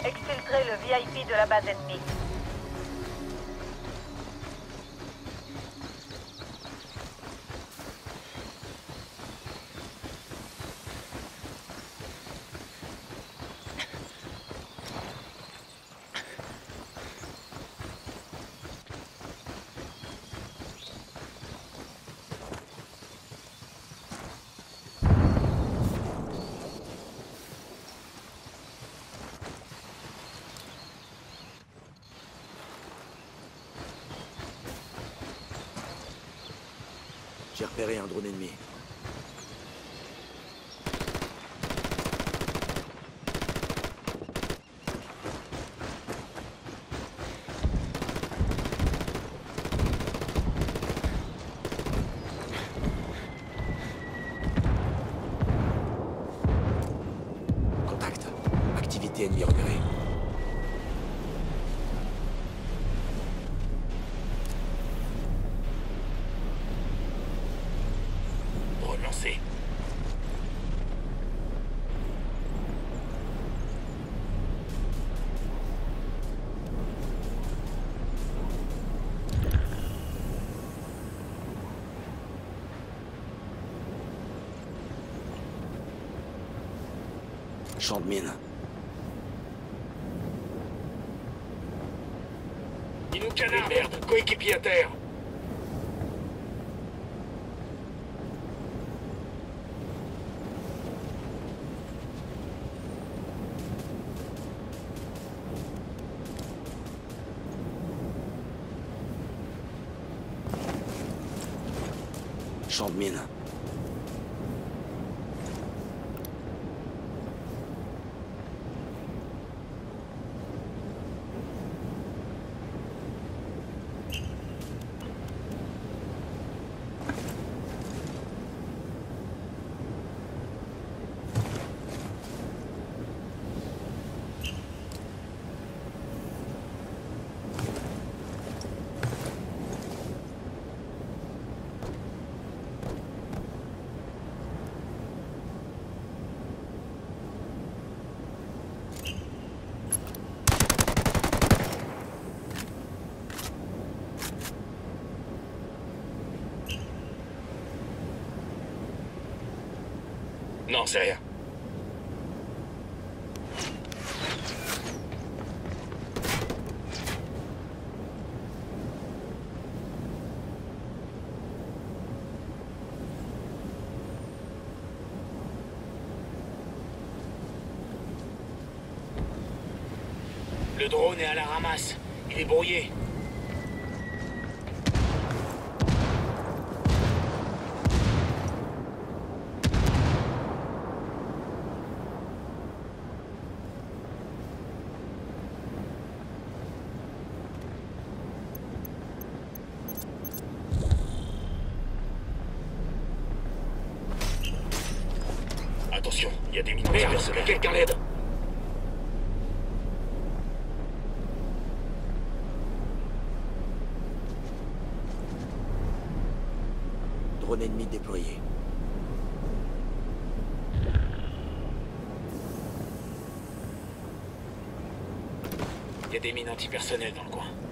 Exfiltrez le VIP de la base ennemie. J'ai repéré un drone ennemi. Contact. Activité ennemie repérée. Relancé. Champ de mine. Il nous canarde. Merde, coéquipier à terre. Champ de mine. Non, c'est rien. Le drone est à la ramasse. Il est brouillé. Attention, il y a des mines antipersonnelles. Quelqu'un l'aide. Drone ennemi déployé. Il y a des mines antipersonnelles dans le coin.